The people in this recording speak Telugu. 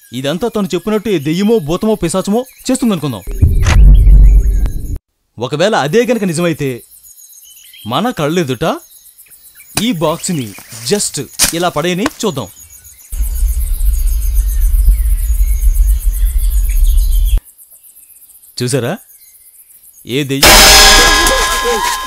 ఇదంతా తను చెప్పినట్టు ఏ దెయ్యమో భూతమో పిశాచమో చేస్తుందనుకుందాం. ఒకవేళ అదే గనక నిజమైతే మన కళ్ళెదుట ఈ బాక్స్ని జస్ట్ ఇలా పడేయని చూద్దాం. చూసారా? ఏ దెయ్యం